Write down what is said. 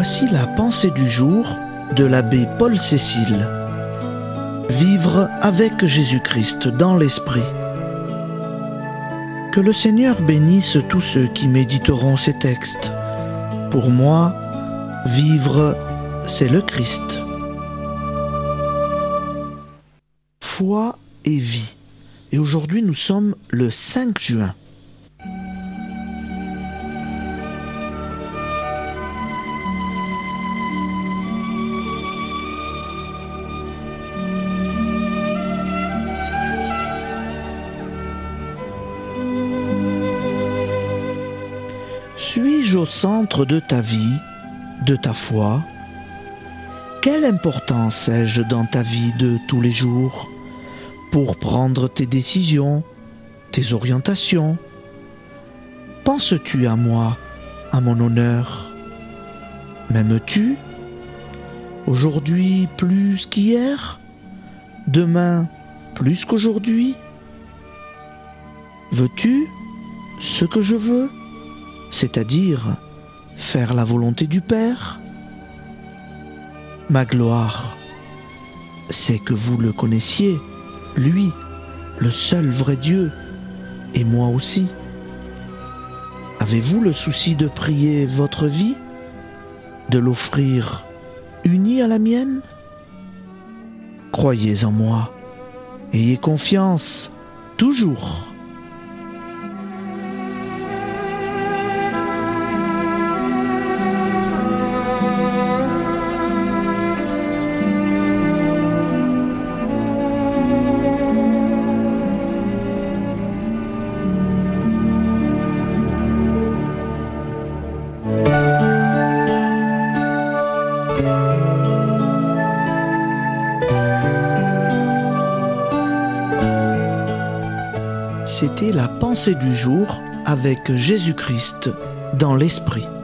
Voici la pensée du jour de l'abbé Paul Cécile. Vivre avec Jésus-Christ dans l'Esprit. Que le Seigneur bénisse tous ceux qui méditeront ces textes. Pour moi, vivre, c'est le Christ. Foi et vie. Et aujourd'hui, nous sommes le 5 juin. Suis-je au centre de ta vie, de ta foi? Quelle importance ai-je dans ta vie de tous les jours pour prendre tes décisions, tes orientations? Penses-tu à moi, à mon honneur? M'aimes-tu? Aujourd'hui plus qu'hier? Demain plus qu'aujourd'hui? Veux-tu ce que je veux? C'est-à-dire faire la volonté du Père? Ma gloire, c'est que vous le connaissiez, lui, le seul vrai Dieu, et moi aussi. Avez-vous le souci de prier votre vie, de l'offrir unie à la mienne? Croyez en moi, ayez confiance, toujours. C'était la pensée du jour avec Jésus-Christ dans l'Esprit.